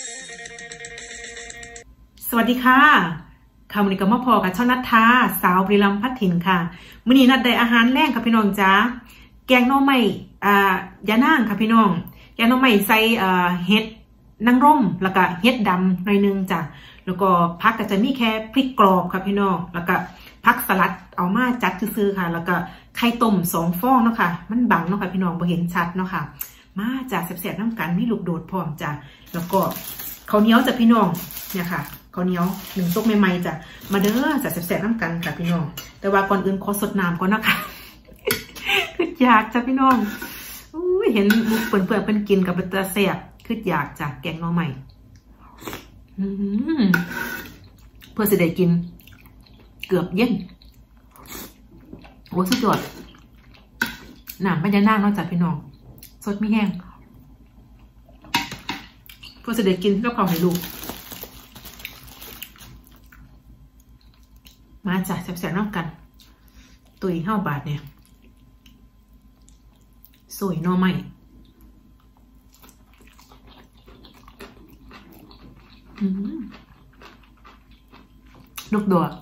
สวัสดีค่ะคำนี้ก็มาพอกับช่องนัทธาสาวบริลัมพัฒถิ่นค่ะมื้อนี้นัดได้อาหารแรงค่ะพี่น้องจ้าแกงหน่อไม้ยานางค่ะพี่น้องแกงหน่อไม้ใส่เห็ดนางรมแล้วก็เห็ดดำหน่อยนึงจ้ะแล้วก็ผักก็จะมีแค่พริกกรอบค่ะพี่น้องแล้วก็ผักสลัดเอามาจัดซื้อๆค่ะแล้วก็ไข่ต้ม2 ฟองเนาะค่ะมันบังเนาะค่ะพี่น้องบ่เห็นชัดเนาะค่ะมาจ้ะแซ่บๆน้ำกันมีลูกโดดพร้อมจ้ะแล้วก็ข้าวเหนียวจ้ะพี่น้องเนี่ยค่ะข้าวเหนียว1 ซุกใหม่ๆจ้ะมาเด้อจะแซ่บๆน้ำกันค่ะพี่น้องแต่ว่าก่อนอื่นขอสดน้ำก่อนนะคะคืออยากจ้ะพี่น้องเห็นมุกเปื่อนๆเพิ่นกินกับตาแซ่บคืออยากจ้ะแกงหน่อไม้เพื่อสิได้กินเกือบเย็นโอ้สุดยอดน้ำมันจะน่างนอกจากพี่น้องสดไม่แห้งเพื่อสิได้กินก็เผาให้ลูกมาจ้ะแซ่บๆน้ำกันตุย5 บาทเนี่ยสวยหน่อไม้ลูกโดด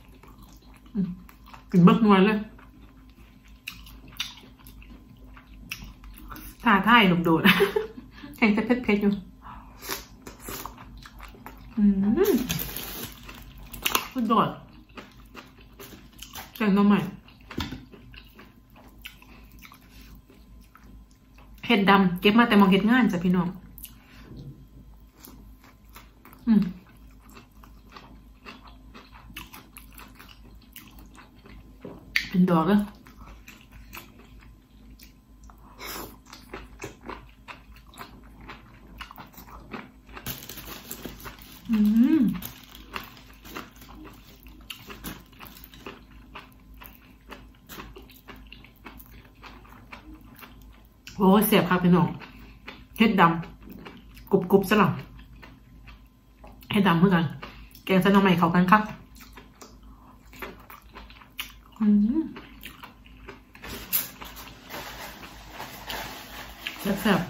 กินเบิกนวลเลยท่าท่ายลูกโดดแข็งจะเผ็ดๆอยู่ลูกโดดแกงหน่อไม้เห็ดดำเก็บมาแต่มองเห็ดง่านจ้ะพี่น้องเป็นดอกเลยโอ้เสียบครับพี่น้องเห็ดดำกรุบๆซะหน่อยเห็ดดำเหมือนกันแกงใส่หน่อไม้เข้ากันครับแซ่บ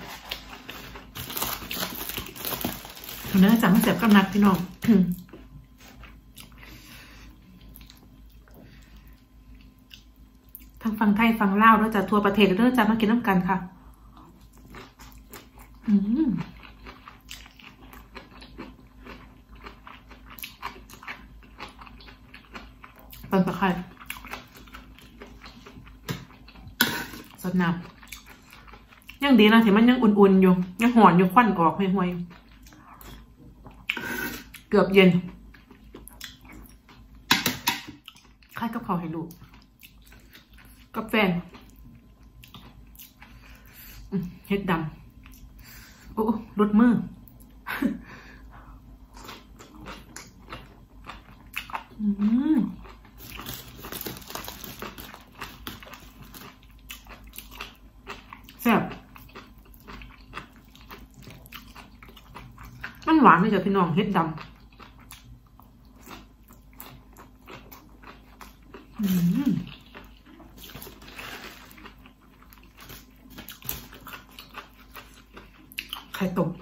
ๆเนื้อจังแซ่บกับนัดพี่น้องทั้งฟังไทยฟังลาวด้วยจ้ะทั่วประเทศด้วยจ้ะมากินน้ำกันค่ะต้นตะไคร้สดน้ำยังดีนะที่มันยังอุ่นๆอยู่ยังหอนอยู่ควันออกห่วยๆเกือบเย็นค่ายกับเขาให้ลูกกับแฟนเห็ดดำโอ้รดมือแซ่บมันหวานเลยจ้ะพี่น้องเห็ดดำไข่ต้ม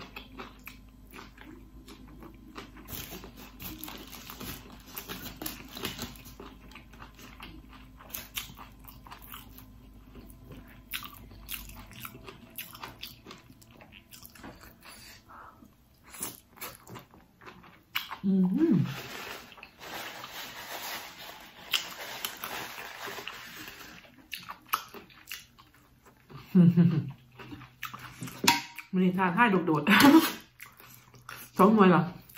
มันนี่ทานให้โดดๆ2 หน่วยเหรอ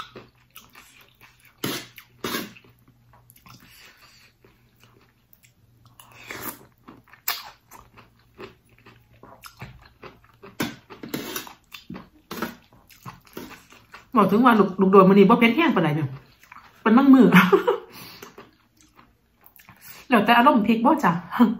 บอกถึงว่าลูกโดดมันนี่บ่เผ็ดแห้งปานใดเนี่ยเป็นมั่งมือแล้วแต่อารมณ์พริกบ่จ้ะ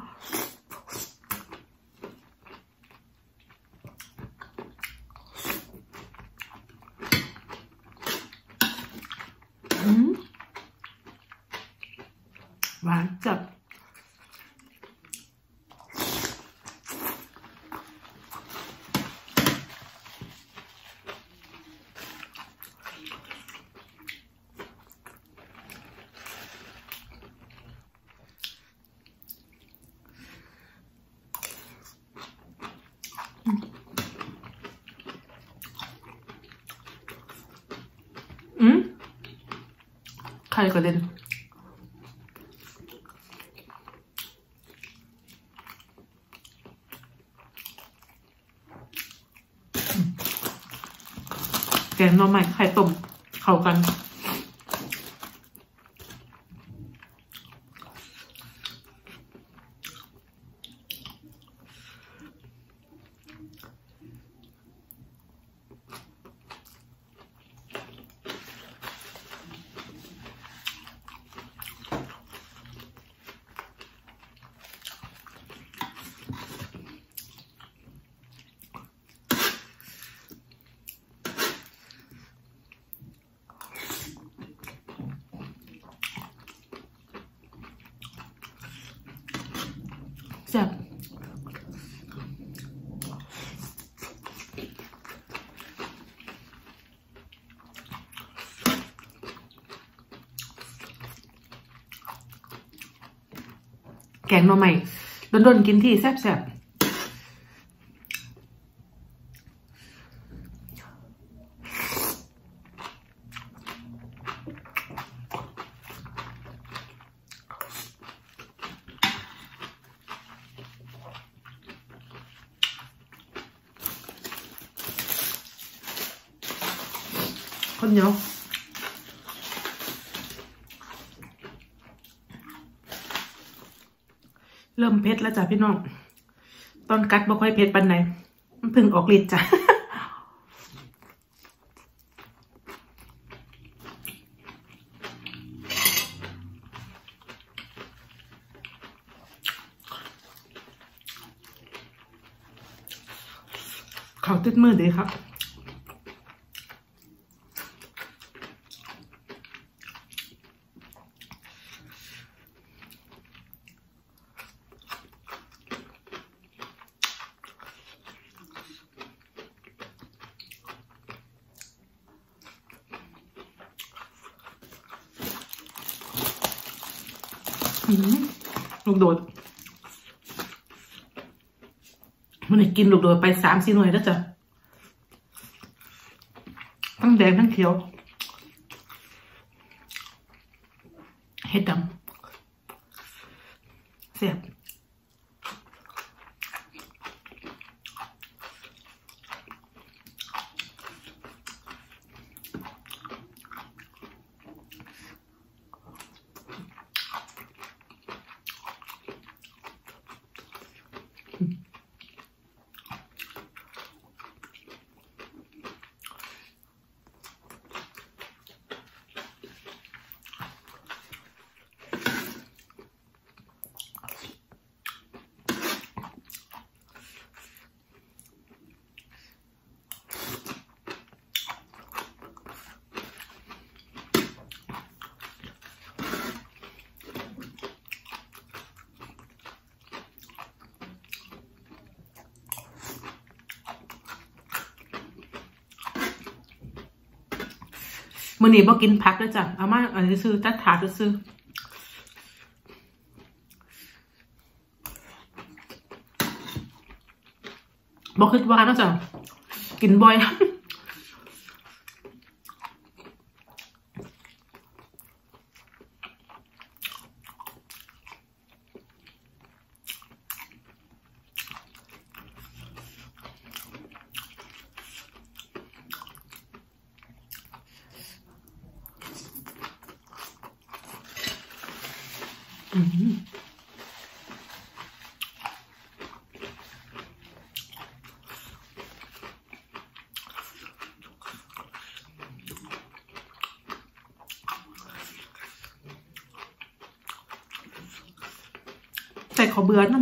หวานจัดใครก็เล่นแกงหน่อไม้ไข่ต้มเข้ากันแซ่บแกงหน่อไม้โดนๆกินที่แซ่บคนเหนียวเริ่มเผ็ดแล้วจ้ะพี่น้องตอนกัดบ่ค่อยเผ็ดปานใดมันเพิ่งออกฤทธิ์จ้ะเขาติดมือดีครับลูกโดดมันกินลูกโดดไป3-4 หน่วยแล้วจ้ะทั้งแดงทั้งเขียวเห็ดดำแซ่บมื้อนี้บ่กินผักแล้วจ้ะเอามาอันนี้ซื้อตัดถาดซื้อบ่คิดว่าเนาะจ้ะกินบ่อยใส่ข้าวเบื่อนั่น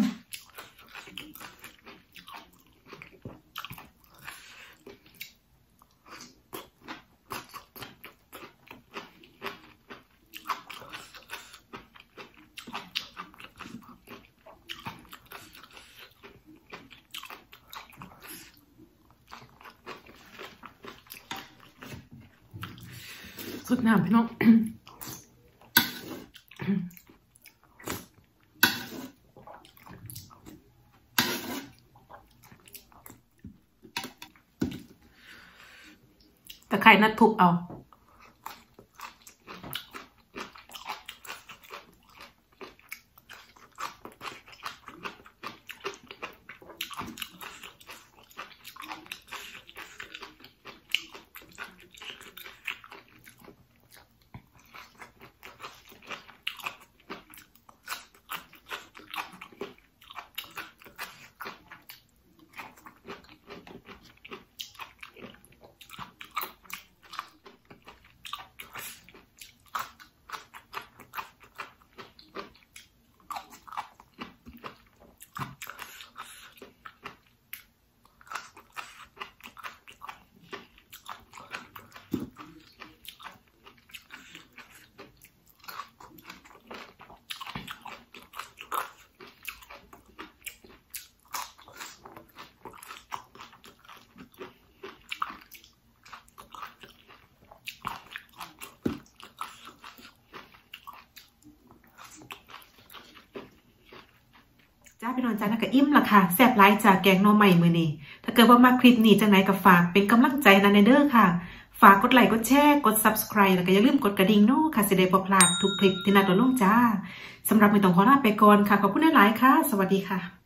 สุดน้ำพี่น้องตะไคร้นัดทุบเอาจ้าพี่น้องจ้านักกะอิ่มละค่ะแซ่บหลายจากแกงหน่อไม้มื้อนี้ถ้าเกิดว่ามาคลิปนี้จังไหนก็ฝากเป็นกำลังใจนะเด้อค่ะฝากกดไลค์กดแชร์กด Subscribe แล้วก็อย่าลืมกดกระดิ่งเนาะค่ะสิได้บ่พลาดทุกคลิปที่นัดลงจ้าสำหรับมื้อต้องขอลาไปก่อนค่ะขอบคุณหลายๆค่ะสวัสดีค่ะ